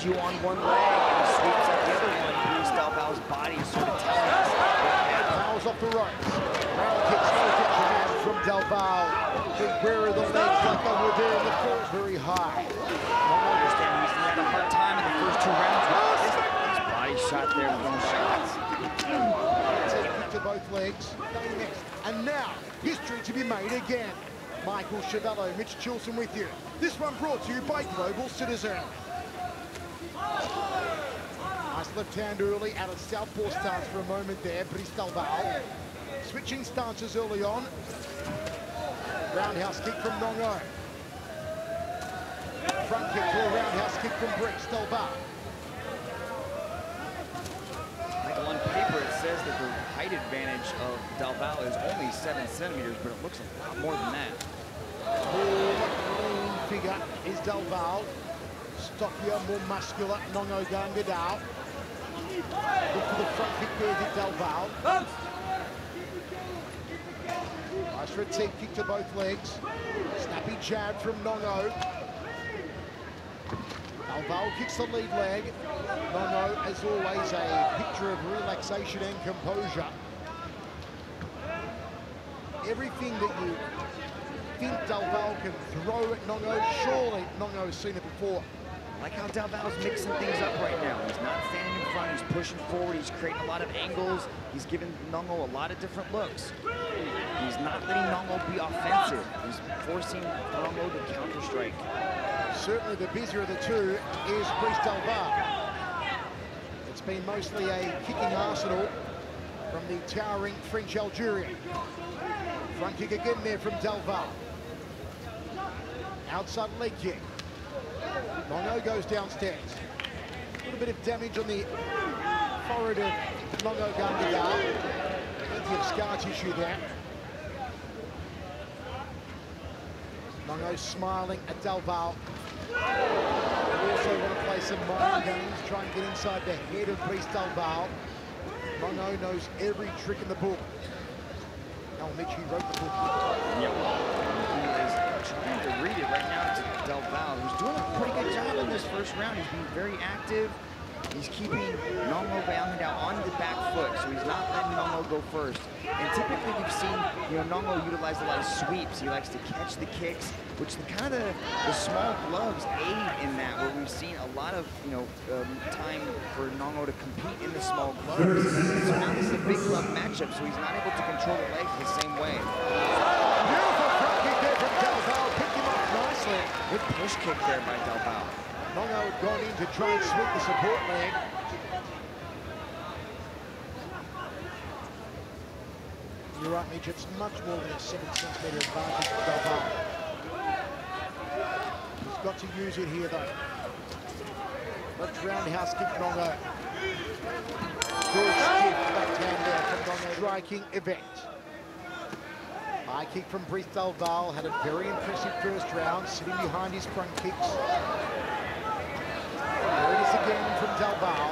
you on one leg and he sweeps up the other one. Brice Delval's body is sort of telling us. Fouls off the ropes. Round kicks, no detriment from Delval. Beware of the legs like they were there in the fall. Very high. I understand he's had a hard time in the first 2 rounds. His body shot there with those shots. Kick to both legs. And now, history to be made again. Michael Chevello, Mitch Chilson with you. This one brought to you by Global Citizen. Nice left hand early, out of southpaw stance for a moment there. Brice Delval switching stances early on. Roundhouse kick from Nong-O. Front kick to a roundhouse kick from Brice Delval. Michael, on paper it says that the height advantage of Delval is only 7 centimeters, but it looks a lot more than that. Tall, lean figure is Delval. Stockier, more muscular, Nong-O Gaiyanghadao. Look for the front kick there to Delval. Nice routine kick to both legs. Snappy jab from Nong-O. Delval kicks the lead leg. Nong-O, as always, a picture of relaxation and composure. Everything that you think Delval can throw at Nong-O, surely Nong-O's seen it before. I like how Delval's mixing things up right now. He's not standing in front, he's pushing forward, he's creating a lot of angles, he's giving Nong-O a lot of different looks. He's not letting Nong-O be offensive. He's forcing Nong-O to counter-strike. Certainly the busier of the two is Brice Delval. It's been mostly a kicking arsenal from the towering French Algerian. Front kick again there from Delval. Outside leg kick. Nong-O goes downstairs. A little bit of damage on the forehead of Nong-O Gaiyanghadao. Plenty of scar tissue there. Nong-O smiling at Delval. We also want to play some mind games, try and get inside the head of Brice Delval. Nong-O knows every trick in the book. Al Mitchie wrote the book. Yep. He is trying to read it right now to Delval, who's doing a pretty good job in this first round. He's being very active. He's keeping Nong-O Gaiyanghadao on the back foot, so he's not letting Nong-O go first. And typically we've seen, Nong-O utilize a lot of sweeps. He likes to catch the kicks, which the small gloves aid in that, where we've seen a lot of, time for Nong-O to compete in the small gloves. So now this is a big glove matchup, so he's not able to control the legs the same way. Beautiful front kick there from Delval, picked him up nicely. Good push kick there by Delval. Nong-O had gone in to try and sweep the support leg. You're right, Mitch, it's much more than a 7 centimetre advantage for Delval. He's got to use it here, though. Left roundhouse kick, Nong-O. Good stiff left hand there from Nong-O. Striking event. High kick from Brice Delval, had a very impressive first round, sitting behind his front kicks. There it is again from Delval.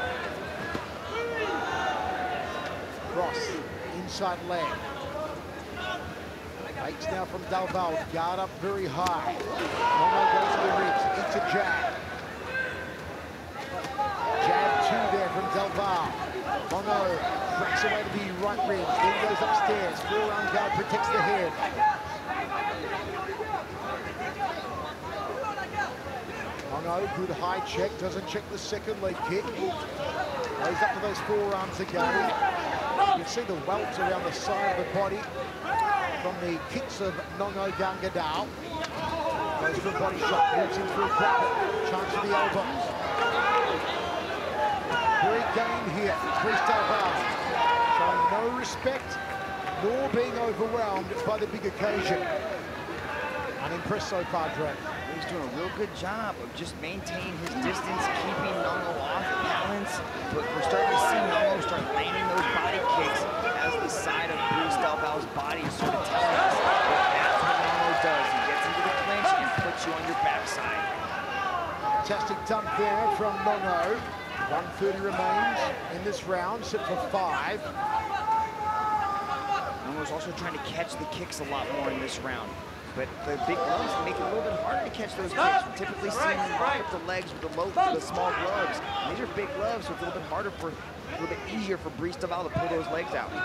Cross, inside leg. Fakes now from Delval, guard up very high. Nong-O goes to the ribs, eats a jab. Jab 2 there from Delval. Nong-O cracks away to the right ribs, then goes upstairs. Forearm guard protects the head. Nong-O, good high check, doesn't check the second leg kick. Goes up to those forearms again. You can see the welts around the side of the body from the kicks of Nong-O Gaiyanghadao. Goes for a body shot, moves in through a bracket, chance for the elbows. Great game here, Brice Delval, showing no respect, nor being overwhelmed by the big occasion. Unimpressed so far, Dre. He's doing a real good job of just maintaining his distance, keeping Nong-O off balance. But we're starting to see Nong-O start landing those body kicks as the side of Brice Delval's body is sort of telling us that that's what Nong-O does. He gets into the clinch and puts you on your backside. Fantastic dump there from Nong-O. 1:30 remains in this round, set for 5. Nong-O's also trying to catch the kicks a lot more in this round. but the big gloves make it a little bit harder to catch those kicks. We're typically seeing them rock up the legs with the small gloves. And these are big gloves, so it's a little bit harder a little bit easier for Brice Delval to pull those legs out.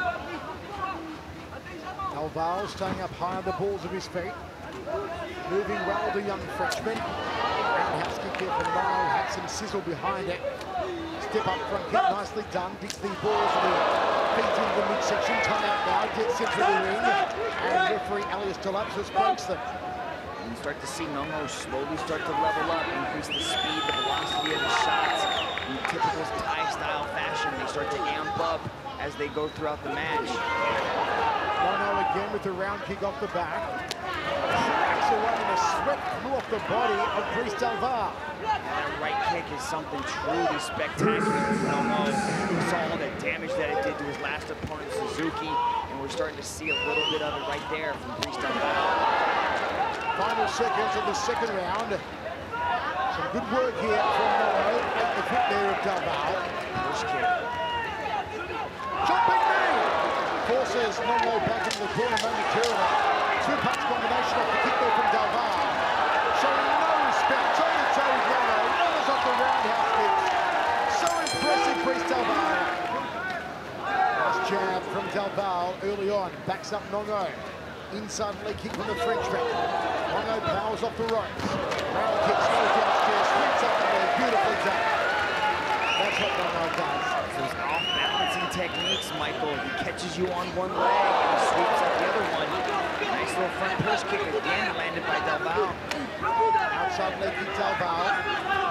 Delval staying up high on the balls of his feet. Moving well, the young Frenchman. Roundhouse kick here from Nong-O, had some sizzle behind it. Step up front kick, nicely done. Beats the balls of the feet into the midsection. Time out now, gets into the ring. And referee Elias Delapsus breaks them. You start to see Nong-O slowly start to level up, increase the speed, the velocity of the shots. In typical Thai-style fashion, they start to amp up as they go throughout the match. Nong-O again with the round kick off the back. Cracks away and the sweat flew off the body of Brice Delval. That right kick is something truly spectacular for Nong-O. We saw all the damage that it did to his last opponent, Suzuki, and we're starting to see a little bit of it right there from Brice Delval. Final seconds of the second round. Some good work here from Nong-O at the foot there of Delval. Push kick. Jumping knee! Forces Nong-O back into the corner momentarily. Two-punch combination off the kick there from Delval. Showing no respect. Toe-to-toe with Nong-O. Runners off the roundhouse kicks. So impressive, Brice Delval. Nice jab from Delval early on. Backs up Nong-O. Inside leg kick from the Frenchman. Nong-O powers off the ropes. Round kick, slows downstairs, sweeps up the leg. Beautifully done. That's what Nong-O does. Those off-balancing techniques, Michael. He catches you on one leg and he sweeps up the other one. Nice little front push kick again landed by Delval. Outside leg kick Delval. I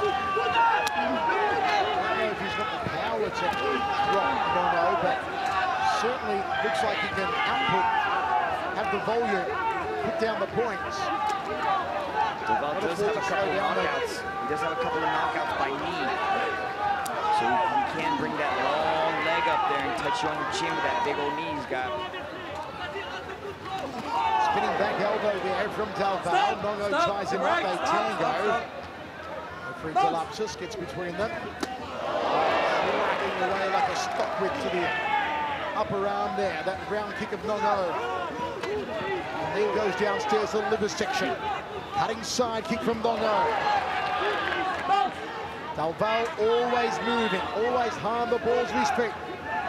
don't know if he's got the power to drop Nong-O, but certainly looks like he can output, have the volume, put down the points. Deval does have a couple of knockouts. He does have a couple of knockouts by knee. So he can bring that long leg up there and touch you on your chin with that big old knee he's got. Spinning back elbow there from Delval. Nong-O ties him up, they tango. Referee Delapsus gets between them. Dragging away like a stock whip to the upper arm there. That round kick of Nong-O. And then goes downstairs to the liver section. Cutting side kick from Nong-O. Delval always moving, always high on the balls of his feet.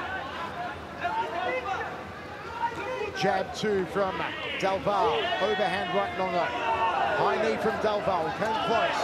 Jab two from Delval. Overhand right Nong-O. High knee from Delval. Came close.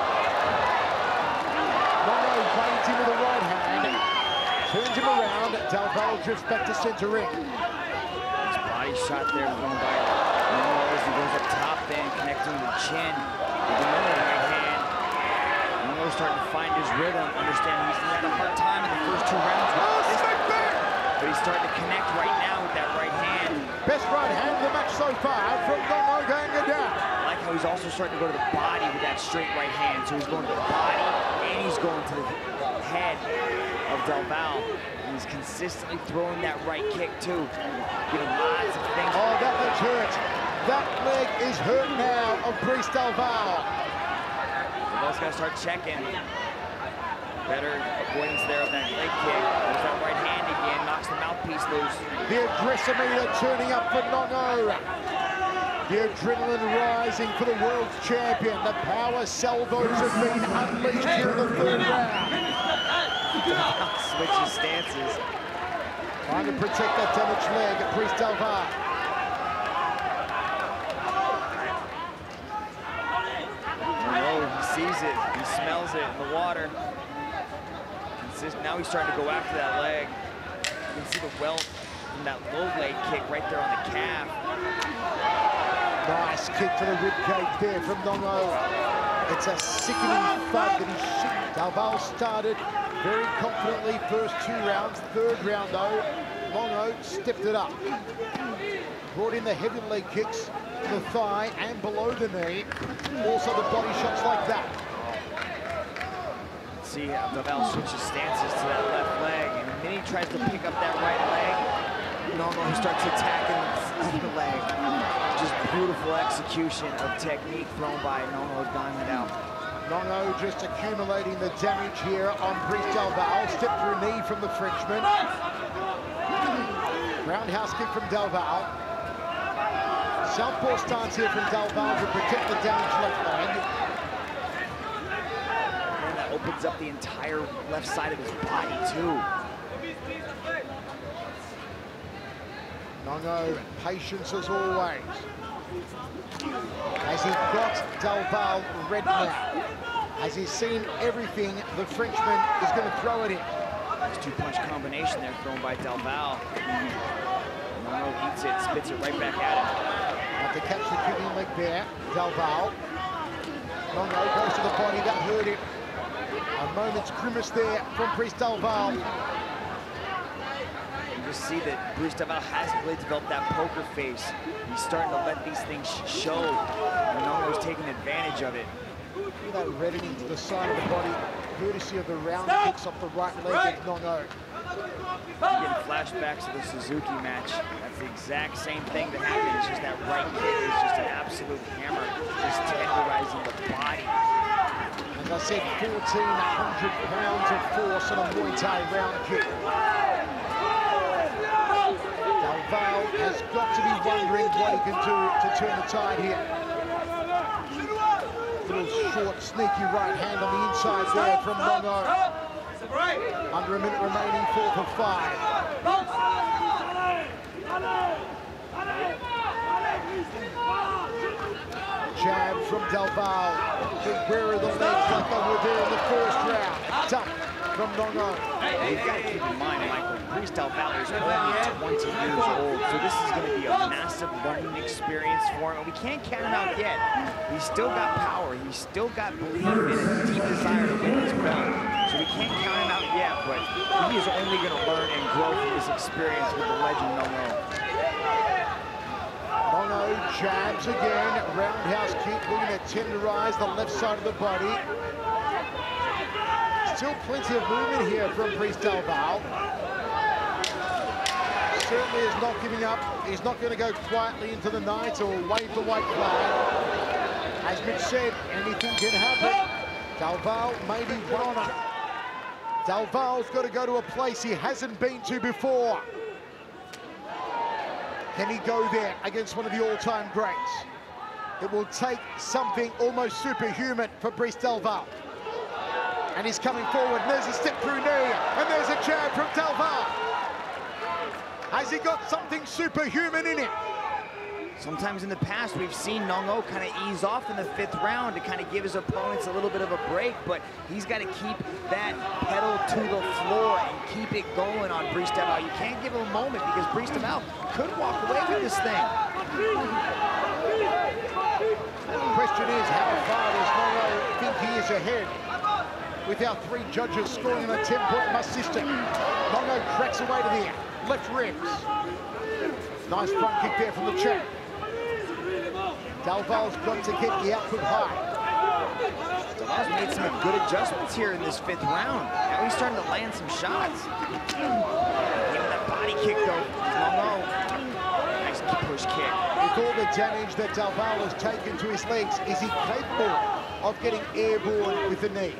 Nong-O waits him with the right hand. Turns him around. Delval drifts back to center ring. Nice body shot there from by Nong-O as he goes up top then, connecting the chin with another right hand. Nong-O's starting to find his rhythm. Understand he's had a hard time in the first two rounds. But he's starting to connect right now with that right hand. Best right hand of the match so far from Nong-O Gaiyanghadao. I like how he's also starting to go to the body with that straight right hand. So he's going to the body and he's going to the head of Delval. And he's consistently throwing that right kick too. Getting lots of things. Oh, that leg's hurt. That leg is hurt now of Brice Delval. Delval's got to start checking. Better avoidance there of that leg kick. There's that right hand again, knocks the mouthpiece loose. The aggressometer turning up for Nong-O. The adrenaline rising for the world champion. The power salvos have been unleashed here in the third round. Switches stances. Trying to protect that damaged leg at Brice Delval. Nong-O, he sees it, he smells it in the water. Now he's starting to go after that leg. You can see the welt from that low leg kick right there on the calf. Nice kick to the ribcage there from Nong-O. It's a sickening thud that he shit. Delval started very confidently first two rounds. Third round though, Nong-O stepped it up. Brought in the heavy leg kicks to the thigh and below the knee. Also the body shots like that. See how Deval switches stances to that left leg, and then he tries to pick up that right leg. Nong-O starts attacking the leg. Just beautiful execution of technique thrown by Nong-O Gaiyanghadao. Nong-O just accumulating the damage here on Brice Delval. Step through knee from the Frenchman. Roundhouse kick from Delval. Southpaw stance here from Delval to protect the damaged left leg. And that opens up the entire left side of his body, too. Nong-O, patience as always. As he got Delval red now. As he's seen everything the Frenchman is going to throw at him. Nice two-punch combination there thrown by Delval. Nong-O eats it, spits it right back at him. Have to catch the kicking leg there, Delval. Nong-O goes to the body, that hurt him. A moment's grimace there from Brice Delval. You just see that Brice Delval hasn't really developed that poker face. He's starting to let these things show, and Nong-O's taking advantage of it. Look at that reddening to the side of the body, courtesy of the round kicks off the right leg of Nong-O. Getting flashbacks to the Suzuki match. That's the exact same thing that happened. It's just that right kick is just an absolute hammer, just tenderizing the body. As I said, 1,400 pounds of force on a Muay Thai round kick. Delval has got to be wondering what he can do to turn the tide here. Little short, sneaky right hand on the inside there from Nong-O. Under a minute remaining, 4 for 5. Jab from Delval. Beware of the legs like they were there in the first round. Dump from Nong-O. You've got to keep in mind, Michael, Brice Delval is only 20 years old, so this is going to be a massive learning experience for him. And we can't count him out yet. He's still got power. He's still got belief and a deep desire to win this belt. So we can't count him out yet, but he is only going to learn and grow from this experience with the legend Nong-O. Nong-O jabs again, roundhouse kick, looking to tenderize the left side of the body. Still plenty of movement here from Brice Delval. Certainly is not giving up. He's not going to go quietly into the night or wave the white flag. As Mitch said, anything can happen. Delval may be one on it. Delval's got to go to a place he hasn't been to before. Can he go there against one of the all-time greats? It will take something almost superhuman for Brice Delval. And he's coming forward, and there's a step through knee, and there's a jab from Delval. Has he got something superhuman in him? Sometimes in the past, we've seen Nong-O kind of ease off in the 5th round to kind of give his opponents a little bit of a break, but he's got to keep that pedal to the floor and keep it going on Brice Delval. You can't give him a moment because Brice Delval could walk away with this thing. The question is, how far does Nong-O think he is ahead? With our 3 judges scoring on a 10-point must system. Nong-O cracks away to the left ribs. Nice front kick there from the check. Delval's got to get the output high. Delval's made some good adjustments here in this 5th round. Now he's starting to land some shots. Give him that body kick though. Nong-O. Nice push kick. With all the damage that Delval has taken to his legs, is he capable of getting airborne with the knee?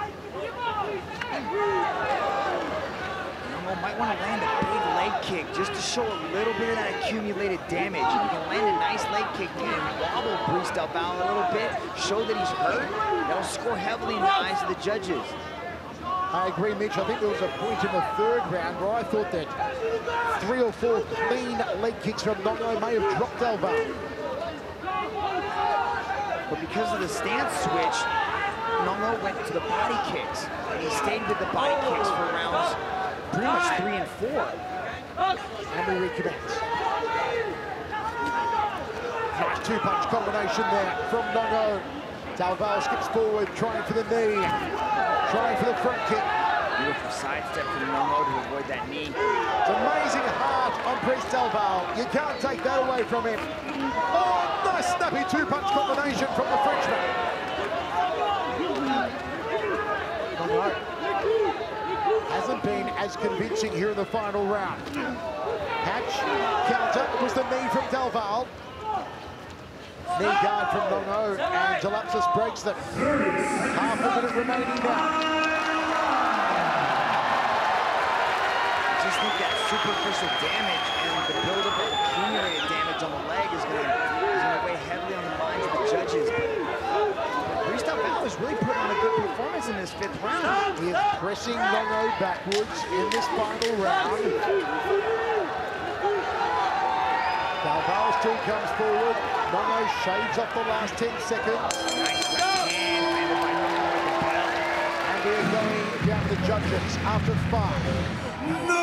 Nong-O might want to land a big leg kick just to show a little bit of that accumulated damage. If you can land a nice leg kick and wobble Brice Delval a little bit, show that he's hurt, that'll score heavily in the eyes of the judges. I agree, Mitch. I think there was a point in the 3rd round where I thought that 3 or 4 clean leg kicks from Nong-O may have dropped Delval. But because of the stance switch, Nong-O went to the body kicks, and he stayed with the body kicks for rounds pretty much 3 and 4. And we recommence. Nice 2-punch combination there from Nong-O. Delval skips forward, trying for the knee, trying for the front kick. Beautiful sidestep from Nong-O to avoid that knee. It's amazing heart on Brice Delval. You can't take that away from him. Oh, nice snappy 2-punch combination from the Frenchman. Nong-O hasn't been as convincing here in the final round. Catch, counter, it was the knee from Delval. Knee guard from Nong-O, and Delapsus breaks them. Half a minute remaining now. I just think that superficial damage and the buildup of accumulated damage on the leg is going to weigh heavily on the minds of the judges. But Brice Delval is really putting on a good performance in this 5th round. He is pressing Nong-O backwards in this final round. Delval still comes forward. Nong-O shaves off the last 10 seconds. Nice left hand landed by Nong-O with the belt. And we are going down to the judges after 5.